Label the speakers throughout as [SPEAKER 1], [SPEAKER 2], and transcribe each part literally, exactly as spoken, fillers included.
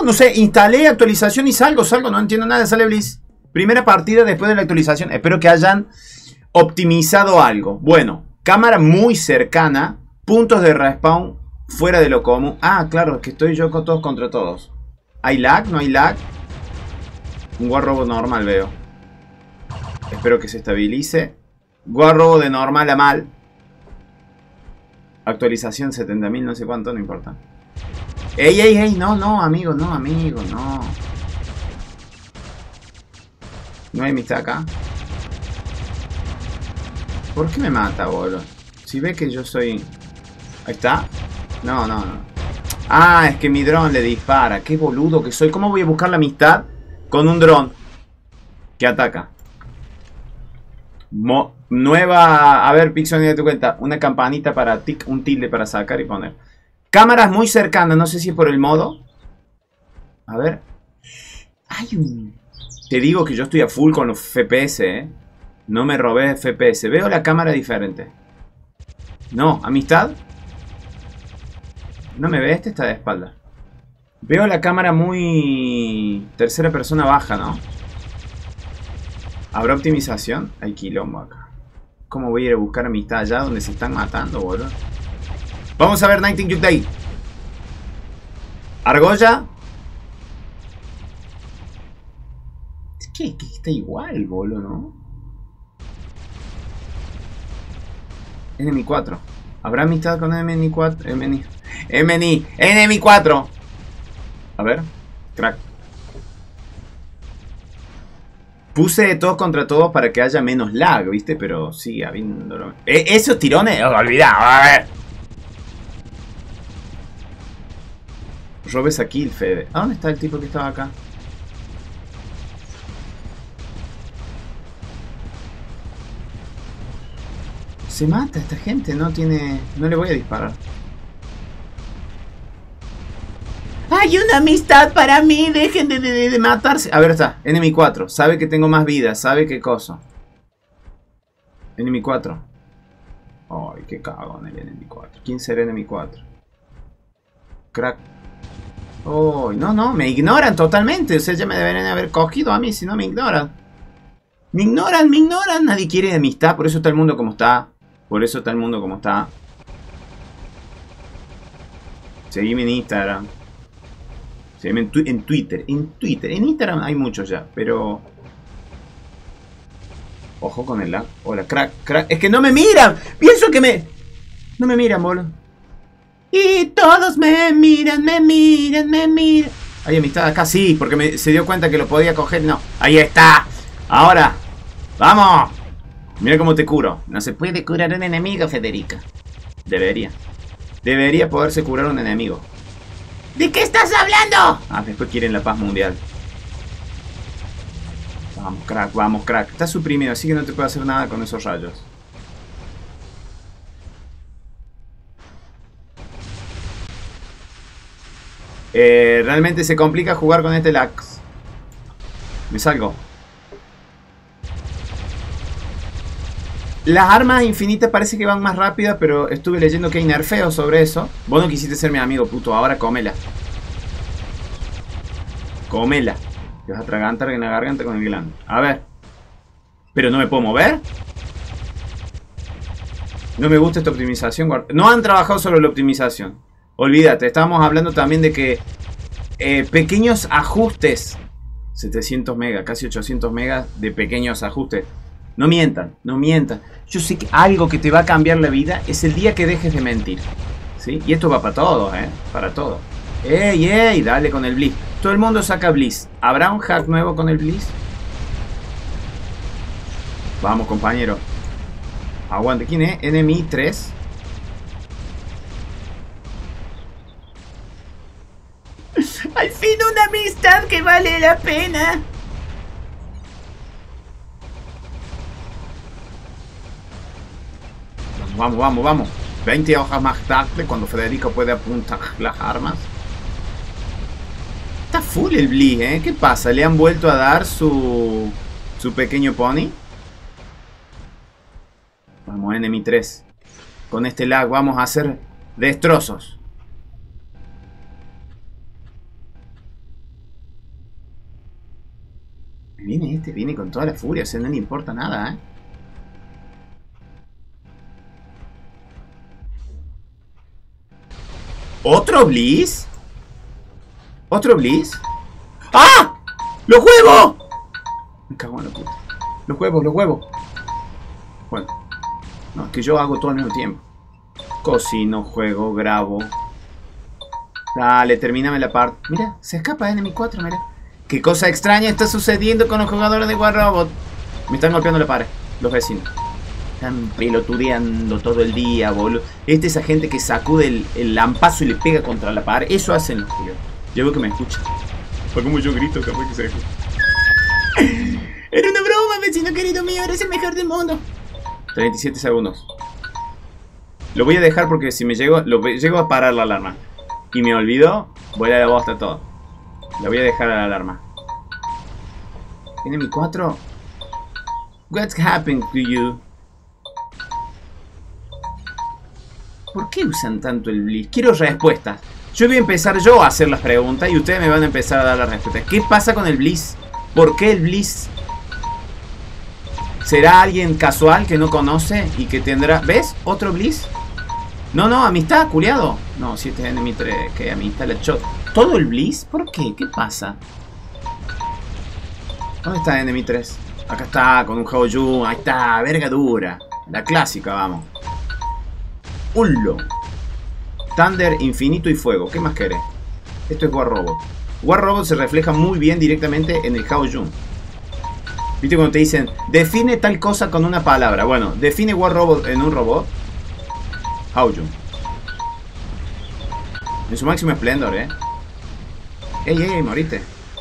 [SPEAKER 1] No sé, instalé actualización y salgo, salgo, no entiendo nada, sale Blizz. Primera partida después de la actualización. Espero que hayan optimizado algo. Bueno, cámara muy cercana. Puntos de respawn fuera de lo común. Ah, claro, es que estoy yo con todos contra todos. ¿Hay lag? ¿No hay lag? Un guarrobo normal veo. Espero que se estabilice. Guarrobo de normal a mal. Actualización setenta mil, no sé cuánto, no importa. Ey, ey, ey, no, no, amigo, no, amigo, no. No hay amistad acá. ¿Por qué me mata, boludo? Si ve que yo soy... Ahí está. No, no, no. Ah, es que mi dron le dispara. Qué boludo que soy. ¿Cómo voy a buscar la amistad con un dron que ataca? Mo nueva... A ver, Pixel, de tu cuenta. Una campanita para tic, un tilde para sacar y poner. Cámaras muy cercanas. No sé si es por el modo. A ver. Hay un... Te digo que yo estoy a full con los F P S, ¿eh? No me robé F P S. Veo la cámara diferente. No, amistad. No me ve, este está de espalda. Veo la cámara muy... Tercera persona baja, ¿no? ¿Habrá optimización? Hay quilombo acá. ¿Cómo voy a ir a buscar amistad allá donde se están matando, boludo? Vamos a ver Nightingale Day. Argolla. Es que, que está igual, boludo, ¿no? Enemy cuatro. ¿Habrá amistad con Enemy cuatro? Enemy... Enemy... Enemy cuatro. A ver. Crack. Puse todos contra todos para que haya menos lag, ¿viste? Pero sí, habiéndolo... ¿Eh, esos tirones... Oh, olvidado. A ver. Robes aquí el Fede. ¿A dónde está el tipo que estaba acá? Se mata esta gente, no tiene... No le voy a disparar. ¡Hay una amistad para mí! ¡Dejen de, de, de matarse! A ver, está. Enemy cuatro. Sabe que tengo más vida. Sabe qué cosa. Enemy cuatro. Ay, qué cagón el Enemy cuatro. ¿Quién será Enemy cuatro? Crack. Oh, no, no. Me ignoran totalmente. O sea, ya me deberían haber cogido a mí si no me ignoran. Me ignoran, me ignoran. Nadie quiere amistad. Por eso está el mundo como está. Por eso está el mundo como está. Seguime en Instagram. Seguime en, tu en Twitter. En Twitter. En Instagram hay muchos ya. Pero... Ojo con el lag. Hola, crack, crack. Es que no me miran. Pienso que me... No me miran, boludo. Y todos me miran, me miran, me miran. Hay amistad acá, sí. Porque me, se dio cuenta que lo podía coger. No. Ahí está. Ahora. ¡Vamos! Mira cómo te curo. No se puede curar un enemigo, Federica. Debería. Debería poderse curar un enemigo. ¿De qué estás hablando? Ah, después quieren la paz mundial. Vamos, crack, vamos, crack. Está suprimido, así que no te puedo hacer nada con esos rayos. Eh, realmente se complica jugar con este lag. Me salgo. Las armas infinitas parece que van más rápidas, pero estuve leyendo que hay nerfeos sobre eso. Vos no quisiste ser mi amigo, puto. Ahora cómela. Cómela. Te vas a atragantar en la garganta con el glande. A ver. ¿Pero no me puedo mover? No me gusta esta optimización. No han trabajado sobre la optimización. Olvídate, estábamos hablando también de que eh, pequeños ajustes. setecientos megas, casi ochocientos megas de pequeños ajustes. No mientan, no mientan. Yo sé que algo que te va a cambiar la vida es el día que dejes de mentir. ¿Sí? Y esto va para todos, ¿eh? Para todos. ¡Ey, ey! Dale con el Blizz. Todo el mundo saca Blizz. ¿Habrá un hack nuevo con el Blizz? Vamos, compañero. Aguante. ¿Quién es? Enemy tres. Al fin una amistad que vale la pena. Vamos, vamos, vamos. veinte hojas más tarde, cuando Federico puede apuntar las armas. Está full el Blizz, ¿eh? ¿Qué pasa? ¿Le han vuelto a dar su... su pequeño pony? Vamos, Enemy tres. Con este lag vamos a hacer destrozos. Viene este, viene con toda la furia, o sea, no le importa nada, ¿eh? ¿Otro Blizz? ¿Otro Blizz? ¡Ah! ¡Los huevos! Me cago en la puta. Los huevos, los huevos. Bueno. No, es que yo hago todo al mismo tiempo. Cocino, juego, grabo. Dale, termíname la parte. Mira, se escapa Enemy cuatro, mira. ¿Qué cosa extraña está sucediendo con los jugadores de War Robot? Me están golpeando la pared, los vecinos. Están pelotudeando todo el día, boludo. Esta es esa gente que sacude el, el lampazo y le pega contra la pared. Eso hacen los tíos. Yo veo que me escuchan. Fue como yo grito, capaz que se escucha. Era una broma, vecino querido mío. Eres el mejor del mundo. treinta y siete segundos. Lo voy a dejar porque si me llego, lo, llego a parar la alarma y me olvido, voy a la bosta todo. La voy a dejar a la alarma. Enemy cuatro. What's happened to you? ¿Por qué usan tanto el Blizz? Quiero respuestas. Yo voy a empezar yo a hacer las preguntas y ustedes me van a empezar a dar las respuestas. ¿Qué pasa con el Blizz? ¿Por qué el Blizz? ¿Será alguien casual que no conoce y que tendrá... ¿Ves? ¿Otro Blizz? No, no, amistad, culiado. No, si este es Enemy tres, que amistad la shot. ¿Todo el Blizz? ¿Por qué? ¿Qué pasa? ¿Dónde está Enemy tres? Acá está, con un Haoyun. Ahí está, verga dura. La clásica, vamos. Hullo. Thunder, infinito y fuego. ¿Qué más querés? Esto es War Robot. War Robot se refleja muy bien directamente en el Haoyun. ¿Viste cuando te dicen, define tal cosa con una palabra? Bueno, define War Robot en un robot. Haoyun. En su máximo esplendor, eh. Ey, ey, moriste.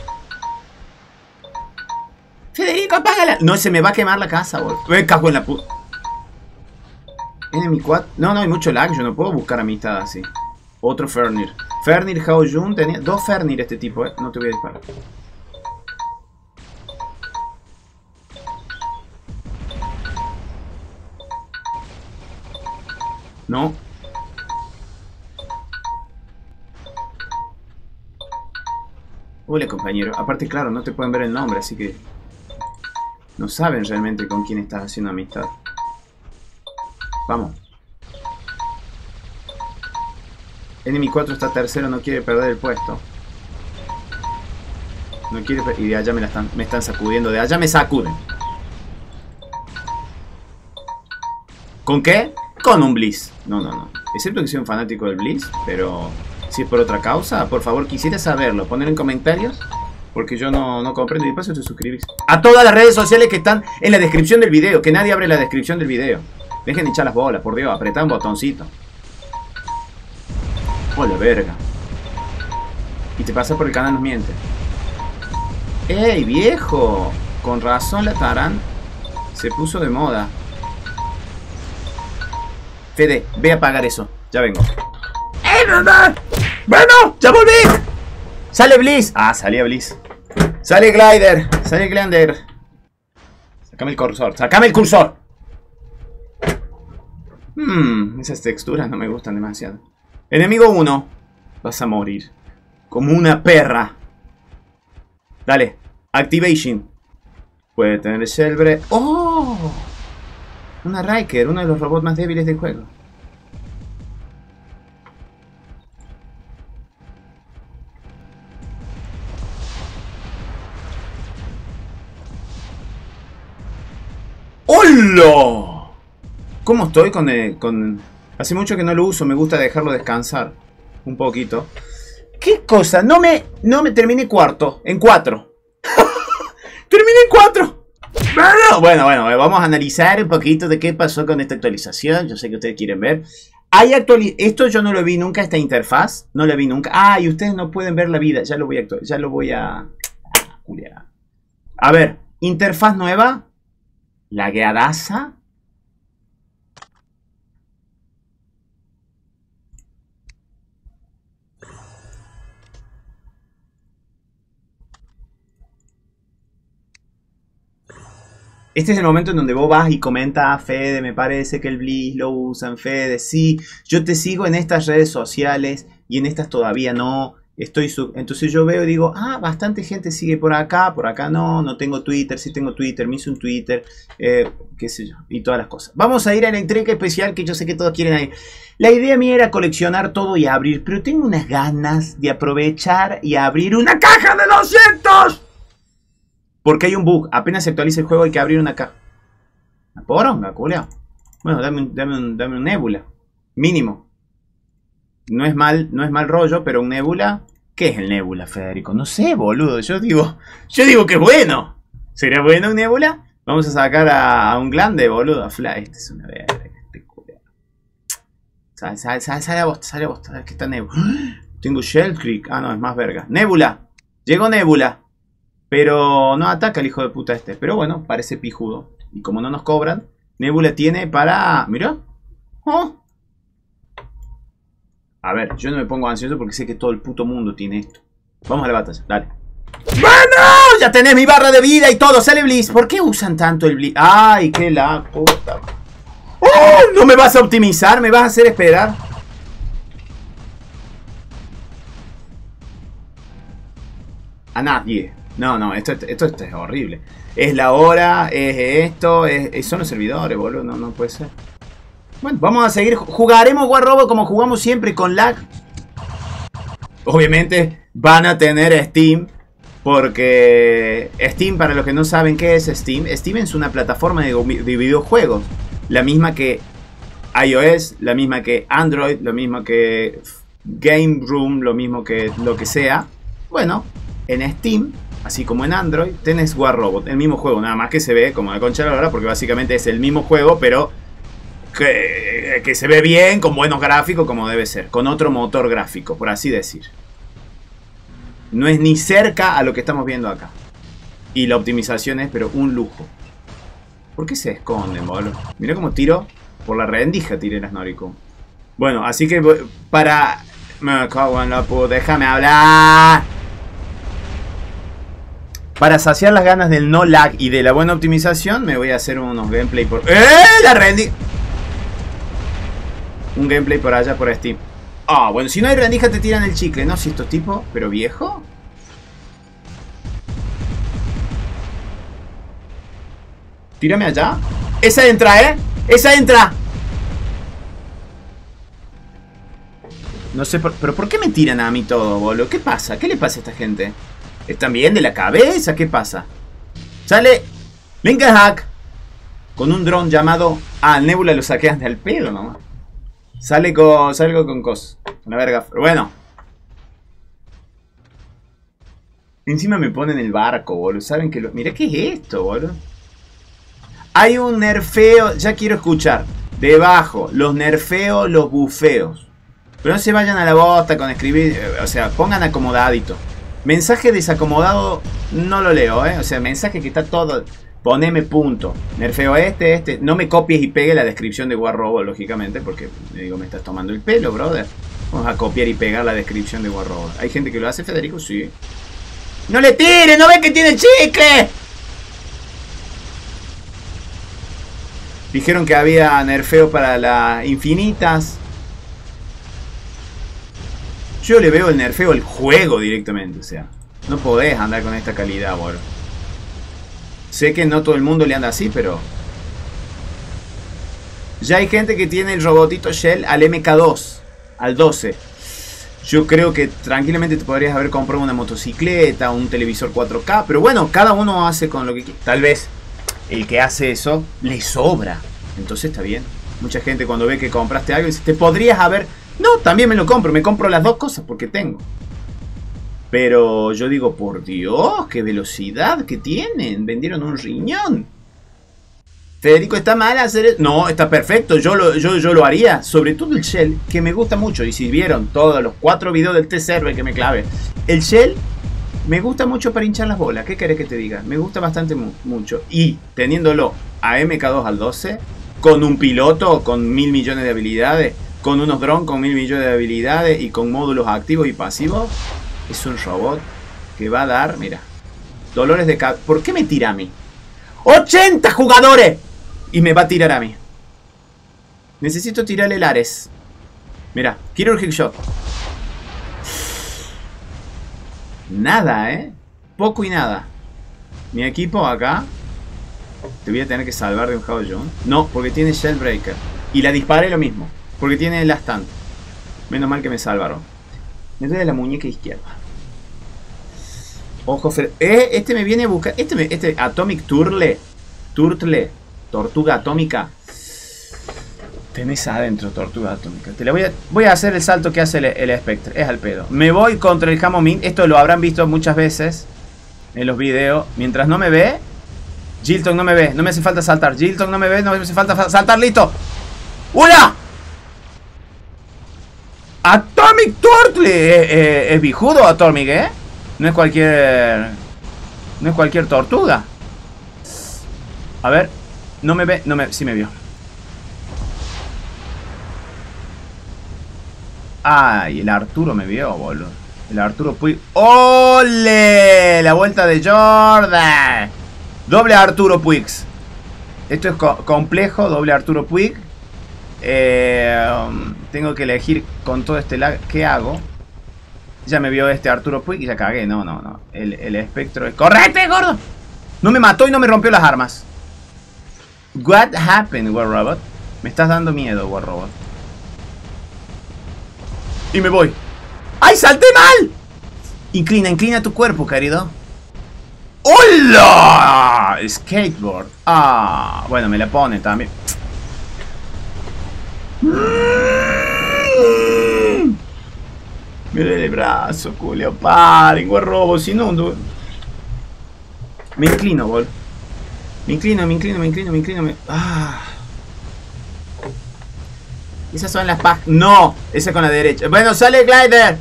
[SPEAKER 1] Federico, apágala. No, se me va a quemar la casa, boludo. Me cago en la puta. Enemy cuatro. No, no hay mucho lag. Yo no puedo buscar amistad así. Otro Fernir. Fernir, Haoyun. Tenía dos Fernir este tipo, eh. No te voy a disparar. No. Hola, compañero. Aparte, claro, no te pueden ver el nombre, así que no saben realmente con quién estás haciendo amistad. Vamos. Enemy cuatro está tercero, no quiere perder el puesto. No quiere... Y de allá me, la están, me están sacudiendo. De allá me sacuden. ¿Con qué? Con un Blizz. No, no, no. Excepto que soy un fanático del Blizz, pero si es por otra causa, por favor, quisiera saberlo. Poner en comentarios, porque yo no, no comprendo. Y paso te suscribís. A todas las redes sociales que están en la descripción del video. Que nadie abre la descripción del video. Dejen de echar las bolas, por Dios. Apretá un botoncito. Hola, verga. Y te pasas por el canal, nos miente. ¡Ey, viejo! Con razón la Taran se puso de moda. Fede, ve a apagar eso. Ya vengo. ¡Eh, verdad! ¡Bueno! ¡Ya volví! ¡Sale Blizz! Ah, salía Blizz. ¡Sale Glider! ¡Sale Glider! Sácame el cursor. ¡Sácame el cursor! Hmm, esas texturas no me gustan demasiado. Enemigo uno. Vas a morir. Como una perra. Dale. Activation. Puede tener el Shelbre. ¡Oh! Una Riker, uno de los robots más débiles del juego. ¡Hola! ¿Cómo estoy con, el, con...? Hace mucho que no lo uso, me gusta dejarlo descansar. Un poquito. ¿Qué cosa? No me... No me terminé cuarto. En cuatro. Terminé en cuatro. Bueno, bueno, bueno, vamos a analizar un poquito de qué pasó con esta actualización. Yo sé que ustedes quieren ver. Hay actuali- Esto yo no lo vi nunca, esta interfaz. No la vi nunca. Ah, y ustedes no pueden ver la vida. Ya lo voy a actualizar. Ya lo voy a... Ah, a ver, interfaz nueva. Lagueadaza. Este es el momento en donde vos vas y comentas, Fede, me parece que el Blizz lo usan, Fede, sí, yo te sigo en estas redes sociales y en estas todavía no, Estoy sub... Entonces yo veo y digo, ah, bastante gente sigue por acá, por acá no, no tengo Twitter, sí tengo Twitter, me hice un Twitter, eh, qué sé yo, y todas las cosas. Vamos a ir a la entrega especial que yo sé que todos quieren ir. La idea mía era coleccionar todo y abrir, pero tengo unas ganas de aprovechar y abrir una caja de doscientos. Porque hay un bug, apenas se actualiza el juego hay que abrir una caja. ¿La poronga, culeo? Bueno, dame un, dame un, dame un Nebula, mínimo. No es mal, no es mal rollo, pero un Nebula... ¿Qué es el Nebula, Federico? No sé, boludo. Yo digo, yo digo que es bueno. ¿Sería bueno un Nebula? Vamos a sacar a, a un glande, boludo. Fly, este es una verga. Este culo. Sale, sale, sale, sale a vos, sale a vos. ¿Qué está Nebula? Tengo Shell Creek. Ah, no, es más verga. Nebula. Llegó Nebula. Pero no ataca el hijo de puta este. Pero bueno, parece pijudo. Y como no nos cobran, Nebula tiene para... Mirá. Oh. A ver, yo no me pongo ansioso porque sé que todo el puto mundo tiene esto. Vamos a la batalla, dale. ¡Bueno! Ya tenés mi barra de vida y todo. Sale Blitz. ¿Por qué usan tanto el Blitz? ¡Ay, qué la puta! ¡Oh! ¿No me vas a optimizar? ¿Me vas a hacer esperar? A nadie. No, no, esto, esto, esto es horrible. Es la hora, es esto, es, es, son los servidores, boludo. No, no puede ser. Bueno, vamos a seguir. Jugaremos War Robot como jugamos siempre, con lag. Obviamente van a tener Steam. Porque Steam, para los que no saben qué es Steam, Steam es una plataforma de, de videojuegos. La misma que iOS, la misma que Android, lo mismo que Game Room, lo mismo que lo que sea. Bueno, en Steam, así como en Android, tenés War Robot, el mismo juego. Nada más que se ve como la concha de la lora, porque básicamente es el mismo juego, pero... Que, que se ve bien, con buenos gráficos como debe ser, con otro motor gráfico, por así decir. No es ni cerca a lo que estamos viendo acá. Y la optimización es, pero un lujo. ¿Por qué se esconden, boludo? Mirá cómo tiro por la rendija, tiré las Noricon. Bueno, así que para... Me cago en la puta, déjame hablar. Para saciar las ganas del no lag y de la buena optimización, me voy a hacer unos gameplay por... ¡Eh! La rendija. Un gameplay por allá por Steam. Ah, bueno, si no hay rendija te tiran el chicle, ¿no? Si estos tipos, pero viejo. Tírame allá. Esa entra, ¿eh? Esa entra. No sé, por, pero ¿por qué me tiran a mí todo, boludo? ¿Qué pasa? ¿Qué le pasa a esta gente? ¿Están bien de la cabeza? ¿Qué pasa? Sale Lincoln Hack con un dron llamado... Ah, el Nebula lo saquean del pelo nomás. Sale con... Salgo con cosas. Una verga. Pero bueno. Encima me ponen el barco, boludo. ¿Saben que lo... Mira, ¿qué es esto, boludo? Hay un nerfeo... Ya quiero escuchar. Debajo. Los nerfeos, los bufeos. Pero no se vayan a la bosta con escribir... O sea, pongan acomodadito. Mensaje desacomodado no lo leo, ¿eh? O sea, mensaje que está todo... Poneme punto. Nerfeo este, este. No me copies y pegue la descripción de War Robot, lógicamente, porque me digo, me estás tomando el pelo, brother. Vamos a copiar y pegar la descripción de War Robot. ¿Hay gente que lo hace, Federico? Sí. ¡No le tires! ¡No ves que tiene chicle! Dijeron que había nerfeo para las infinitas. Yo le veo el nerfeo al juego directamente, o sea. No podés andar con esta calidad, boludo. Sé que no todo el mundo le anda así, pero... Ya hay gente que tiene el robotito Shell al M K dos, al doce. Yo creo que tranquilamente te podrías haber comprado una motocicleta, un televisor cuatro K. Pero bueno, cada uno hace con lo que quiere. Tal vez el que hace eso le sobra. Entonces está bien. Mucha gente cuando ve que compraste algo dice, te podrías haber... No, también me lo compro. Me compro las dos cosas porque tengo. Pero yo digo, por Dios, qué velocidad que tienen. Vendieron un riñón. Federico, ¿está mal hacer? No, está perfecto. Yo lo, yo, yo lo haría. Sobre todo el Shell, que me gusta mucho. Y si vieron todos los cuatro videos del T-Server que me clave. El Shell me gusta mucho para hinchar las bolas. ¿Qué querés que te diga? Me gusta bastante mu mucho. Y teniéndolo a M K dos al doce, con un piloto con mil millones de habilidades, con unos drones con mil millones de habilidades y con módulos activos y pasivos, es un robot que va a dar, mira, dolores de cabeza. ¿Por qué me tira a mí? ¡ochenta jugadores! Y me va a tirar a mí. Necesito tirarle el Ares. Mira, quiero el Hookshot. Nada, ¿eh? Poco y nada. Mi equipo acá. Te voy a tener que salvar de un Hao Jun. No, porque tiene Shellbreaker. Y la disparé lo mismo. Porque tiene el stand. Menos mal que me salvaron. Me duele la muñeca izquierda. Ojo, Fer eh, este me viene a buscar. Este, me, este Atomic Turtle. Turtle. Tortuga atómica. Tenés adentro tortuga atómica. Te la voy a, voy a hacer el salto que hace el, el Spectre. Es al pedo. Me voy contra el Hammomin. Esto lo habrán visto muchas veces en los videos. Mientras no me ve. Jilton no me ve. No me hace falta saltar. Jilton no me ve. No me hace falta saltar. ¡Listo! ¡Una! Atomic Turtle. Eh, eh, es bijudo Atomic, ¿eh? No es cualquier... No es cualquier tortuga. A ver. No me ve. No me... Sí me vio. Ay, el Arturo me vio, boludo. El Arturo Puig. ¡Ole! La vuelta de Jordan. Doble Arturo Puig. Esto es co complejo. Doble Arturo Puig. Eh, um, tengo que elegir con todo este lag. ¿Qué hago? Ya me vio este Arturo Puig y ya cagué. No, no, no. El, el espectro es... ¡Correte, gordo! No me mató y no me rompió las armas. What happened, War Robot? Me estás dando miedo, War Robot. Y me voy. ¡Ay, salté mal! Inclina, inclina tu cuerpo, querido. ¡Hola! Skateboard. Ah, bueno, me la pone también. Me duele el brazo, culio. Paren, War Robot. Si no, no... Me inclino, bol. Me inclino, me inclino, me inclino, me inclino. Me... Ah. Esas son las pag... No, esa con la derecha. Bueno, sale Glider.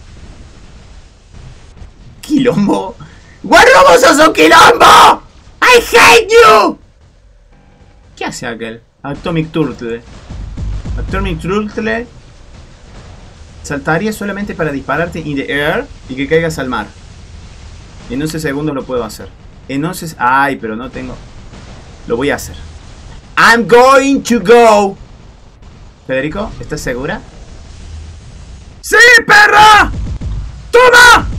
[SPEAKER 1] Quilombo. War Robot, sos un quilombo. I hate you. ¿Qué hace aquel? Atomic Turtle. Atomic Turtle saltaría solamente para dispararte in the air y que caigas al mar. En once segundos lo puedo hacer. En once... Ay, pero no tengo... Lo voy a hacer. I'm going to go. Federico, ¿estás segura? ¡Sí, perra! ¡Toma!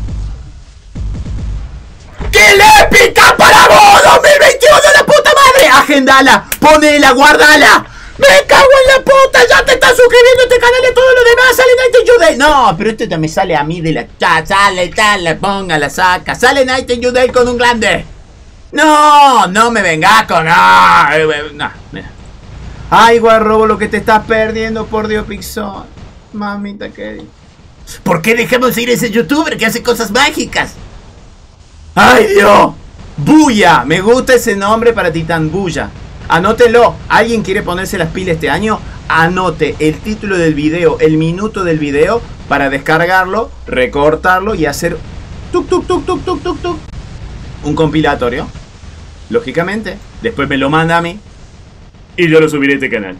[SPEAKER 1] ¡Qué épica para vos! ¡dos mil veintiuno, la puta madre! ¡Agendala! ¡Ponela! ¡Guardala! ¡Me cago en la puta! ¡Ya te estás suscribiendo a este canal y todo lo demás! ¡Sale Night and You Day! No, pero este me sale a mí de la... Ya, sale, sale, ponga, la saca. ¡Sale Night and You Day con un grande! ¡No! ¡No me vengas con... No, no, mira. Ay, War Robot, lo que te estás perdiendo, por Dios, Pixon. Mamita querida. ¿Por qué dejamos de ir a ese youtuber que hace cosas mágicas? ¡Ay, Dios! ¡Buya! Me gusta ese nombre para Titán, Buya. Anótelo. ¿Alguien quiere ponerse las pilas este año? Anote el título del video, el minuto del video, para descargarlo, recortarlo y hacer tuk tuk tuk tuk tuk tuk tuk. Un compilatorio. Lógicamente. Después me lo manda a mí. Y yo lo subiré a este canal.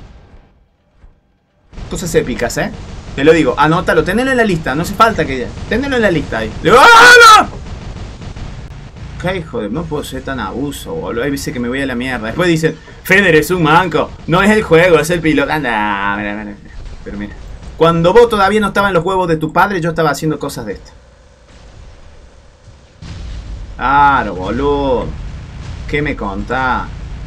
[SPEAKER 1] Cosas épicas, ¿eh? Te lo digo, anótalo, tenelo en la lista. No hace falta que... Tenelo en la lista ahí. ¡Ah, no! ¿Qué hijo de...? No puedo ser tan abuso, boludo. Ahí dice que me voy a la mierda. Después dicen, Feder es un manco. No es el juego, es el piloto. Anda, mira, mira, mira. Pero mira. Cuando vos todavía no estabas en los huevos de tu padre, yo estaba haciendo cosas de estas. Claro, boludo. ¿Qué me contás?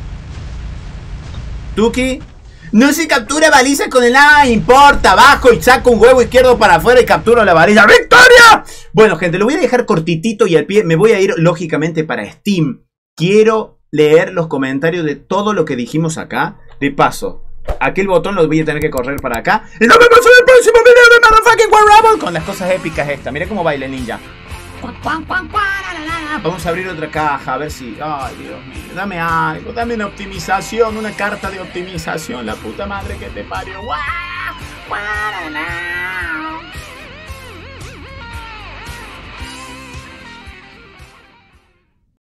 [SPEAKER 1] Tuki. No se captura baliza con el nada importa. Bajo y saco un huevo izquierdo para afuera y capturo la baliza. ¡Victoria! Bueno, gente, lo voy a dejar cortitito y al pie. Me voy a ir, lógicamente, para Steam. Quiero leer los comentarios de todo lo que dijimos acá. De paso, aquel botón lo voy a tener que correr para acá. Y nos vemos en el próximo video de Motherfucking War Robot con las cosas épicas estas. Mira cómo baila el ninja. Vamos a abrir otra caja, a ver si... Ay, Dios mío, dame algo, dame una optimización, una carta de optimización, la puta madre que te parió.